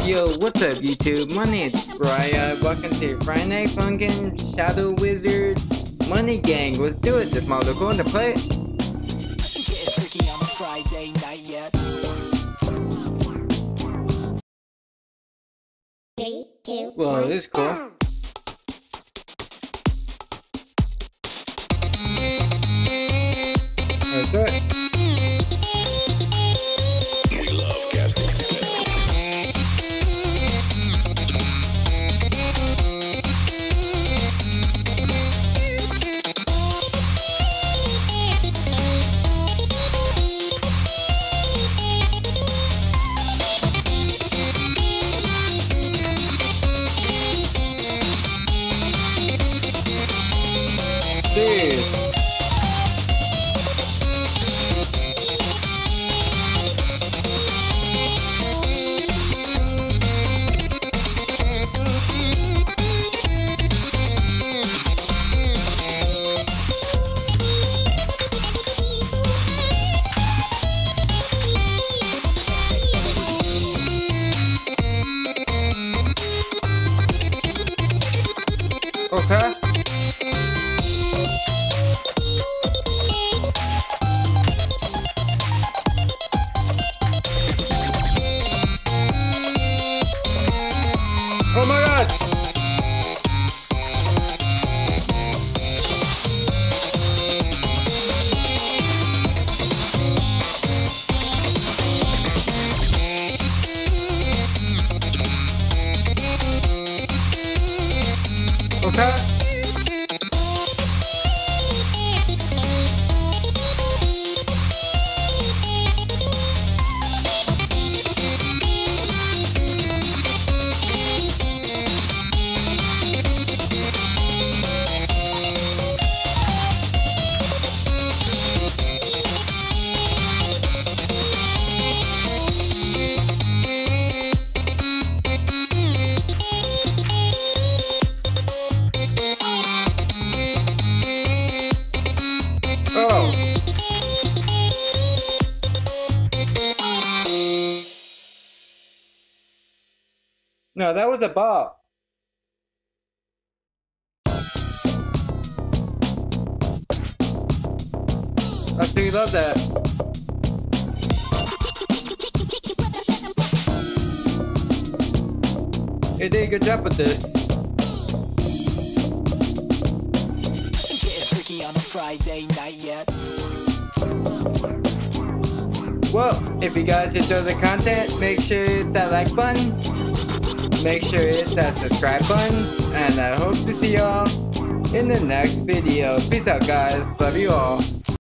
Yo, what's up YouTube? My name is Bryai. Welcome to Friday Funkin, Shadow Wizard, Money Gang. Let's do it. This model going to play it. Getting tricky on a Friday night yet. 3, 2, Well, this is cool. Let's do it. Dude. Okay. Oh my god! Okay. Oh. No, that was a bop. I do love that. You did a good job with this. Getting tricky on a Friday night yet. Well, if you guys enjoy the content, make sure to hit that like button. Make sure to hit that subscribe button. And I hope to see y'all in the next video. Peace out guys. Love you all.